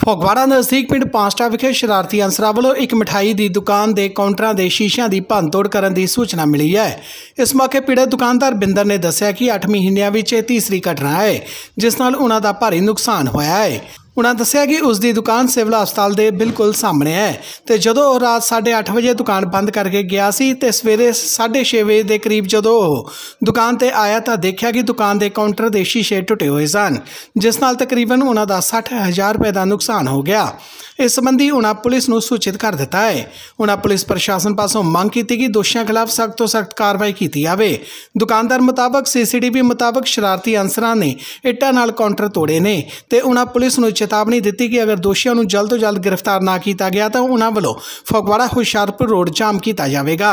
ਫਗਵਾੜਾ ਨਜ਼ਦੀਕ ਪਿੰਡ ਪਾਂਸਟਾ ਵਿਖੇ ਸ਼ਰਾਰਤੀ ਅਨਸਰਾਂ ਵੱਲੋਂ ਇੱਕ ਮਿਠਾਈ ਦੀ ਦੁਕਾਨ ਦੇ ਕਾਊਂਟਰਾਂ ਦੇ ਸ਼ੀਸ਼ਿਆਂ ਦੀ ਭੰਨਤੋੜ ਕਰਨ ਦੀ ਸੂਚਨਾ ਮਿਲੀ ਹੈ। ਇਸ ਮੌਕੇ ਪੀੜਤ ਦੁਕਾਨਦਾਰ ਬਿੰਦਰ ਨੇ ਦੱਸਿਆ ਕਿ 8 ਮਹੀਨਿਆਂ ਵਿੱਚ ਇਹ ਤੀਸਰੀ ਘਟਨਾ ਹੈ ਜਿਸ ਨਾਲ ਉਹਨਾਂ ਦਾ ਭਾਰੀ ਨੁਕਸਾਨ ਹੋਇਆ ਹੈ। उन्होंने दस्सिया कि उसकी दुकान सिविल हस्पताल के बिल्कुल सामने है तो जदों रात 8:30 बजे दुकान बंद करके गया सी ते सवेरे 6:30 बजे के करीब जदों दुकान ते आया तो देखा कि दुकान के काउंटर के शीशे टुटे हुए सन जिस नाल तकरीबन उन्हों का 60,000 रुपए का नुकसान हो गया। इस संबंधी उन्होंने पुलिस को सूचित कर दिता है। उन्होंने पुलिस प्रशासन पासों मंग की कि दोषियों खिलाफ सख्त तो सख्त कार्रवाई की जाए। दुकानदार मुताबक CCTV मुताबक शरारती अनसरां ने इट्टां नाल काउंटर तोड़े ने ते उन्होंने पुलिस को चेतावनी दी कि अगर दोषियों को जल्द तो जल्द गिरफ्तार ना किया गया तो उन्होंने वालों फगवाड़ा हुशियारपुर रोड जाम किया जाएगा।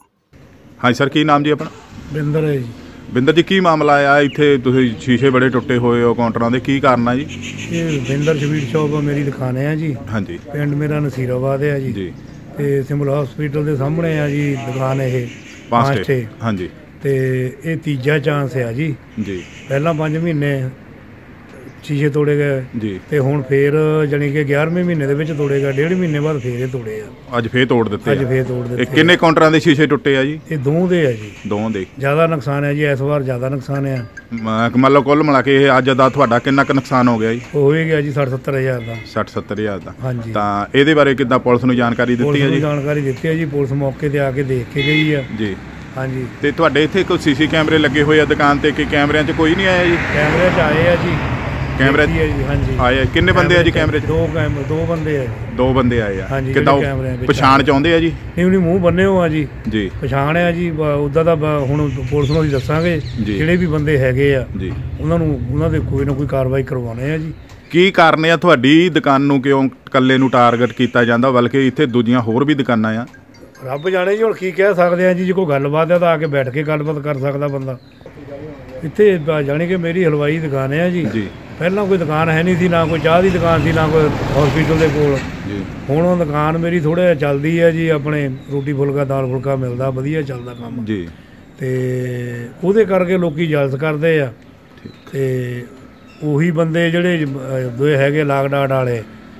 हाँ सर, की नाम जी अपना? बिंदर है जी। बिंदर जी, की मामला आया इत्थे तुसीं शीशे बड़े टुटे हुए हो काउंटरां दे, की कारण है जी? ये बिंदर स्वीट शॉप मेरी दुकान है जी। हाँ जी। पिंड मेरा नसीराबाद है जी। जी। ते सिविल हॉस्पिटल के सामने है जी दुकान ये पांचटे। हाँ जी। ते ये तीजा चांस है जी। जी। पहला 5 महीने शीशे तोड़े गए जी ते हुण फिर जानी कि 11वें महीने दे विच तोड़े गए, 1.5 महीने बाद फिर ये तोड़े आ। अज फिर तोड़ दिते। अज फिर तोड़ दिते। किन्ने काउंटरां दे शीशे टुटे आ जी? ये दो दे है जी। दो दे ज़्यादा नुकसान है जी, इस बार ज़्यादा नुकसान है। मतलब कुल मिला के अज दा तुहाडा किन्ना क नुकसान हो गया जी? हो ही गया जी 60-70 हज़ार का। 60-70 हज़ार का। हाँ जी। तां इहदे बारे किद्दां पुलिस नूं जानकारी दित्ती है जी? जानकारी दित्ती है जी, पुलिस मौके ते आके देख के गई है जी। हाँ जी। ते तुहाडे इत्थे कोई CC कैमरे लगे हुए आ दुकान ते कि कैमरिਆਂ 'ਚ कोई नहीं आया जी? कैमरे 'ਚ आए आ जी। कैमरे हाँ जी आए किन्ने बंदे आ जी कैमरे? दो बंदे है। 2 बंदे आए आ। हाँ जी। किद्दां पछाण चाहुंदे आ जी? नहीं उन्हें मूँह बन्ने हो आ जी। जी। पछाण है जी, उदा दा हुण पुलिस नूं असीं दस्सांगे जिहड़े भी बंदे हैगे आ जी उन्हां दे कोई ना कोई कार्रवाई करवाउने आ जी। की कारण है तुहाडी दुकान नूं क्यों कल्ले नूं टारगेट कीता जांदा बल्कि इत्थे दूजियां होर भी दुकानां आ? रब जाने जी, हुण की कह सकदे आ जी। जे कोई गलबात है तो आके बैठ के गलबात कर सकदा बंदा। इत्थे जानी कि मेरी हलवाई दुकान है जी। पहला कोई दुकान है नहीं थी, ना कोई चाह की दुकान थी, ना कोई हॉस्पिटल के कोल। हुण दुकान मेरी थोड़ा चलती है जी, अपने रोटी फुलका दाल फुलका मिलता, वधिया चलता काम जी। ते उहदे करके लोकी जलस करते आ ते उही बंदे जिहड़े दो हैगे लाकडाउन वाले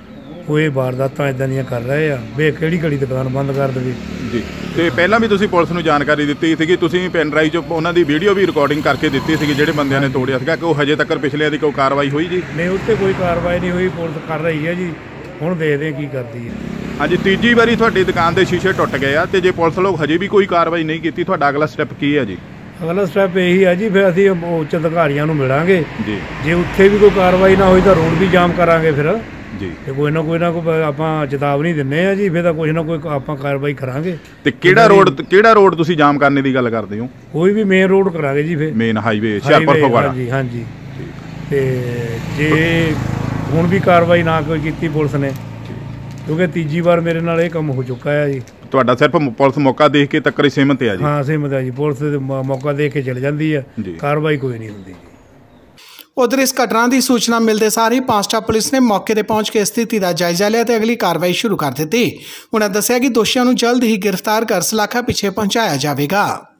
वो ये वारदातां इदां दियां कर रहे आ वे किहड़ी घड़ी दुकान बंद कर देवे जी। ते पहलां भी तुसीं पुलिस नूं जानकारी दित्ती सीगी, तुसीं पेन ड्राइव 'ਚ उन्हां दी वीडियो भी रिकॉर्डिंग करके दित्ती सीगी जिहड़े बंदियां ने तोड़िया सीगा कि हजे तक पिछले दी कोई कार्रवाई हुई जी? नहीं, उत्ते कोई कार्रवाई नहीं हुई, पुलिस कर रही है जी। हुण देखदे की करदी है। हाँ जी। तीजी वारी तुहाडी दुकान दे शीशे टुट गए आ ते जे पुलिस लोग हजे भी कोई कार्रवाई नहीं कीती, तुहाडा अगला स्टैप की है जी? अगला स्टैप यही है जी, फिर असीं उच्च अधिकारियों नूं मिलांगे जी। जे उत्थे भी कोई कार्रवाई ना होई तो रोड भी जाम करांगे फिर जी। ते कोई ना कोई आपां चेतावनी दिंने आ जी, फिर तां कोई ना कोई आपां कार्रवाई करांगे। ते किहड़ा रोड तुसीं जाम करने दी गल करदे हो? कोई भी मेन रोड करांगे जी, फिर मेन हाईवे हुशियारपुर फगवाड़ा। हाँ जी। हाँ जी। ते जे हुण भी कार्रवाई ना कोई कीती पुलिस ने, क्योंकि तीजी बार मेरे नाल ये काम हो चुका है जी। तुहाडा सिर्फ पुलिस मौका देख के तक सहमत है जी? हाँ सहमत है जी, पुलिस मौका देख के चल जाती है, कार्रवाई कोई नहीं होती। उधर इस घटना की सूचना मिलते सार ही पांचटा पुलिस ने मौके पर पहुंच के स्थिति का जायजा लिया तो अगली कार्रवाई शुरू कर दी। उन्होंने दस्सिया कि दोषियों को जल्द ही गिरफ्तार कर सलाखा पिछे पहुंचाया जाएगा।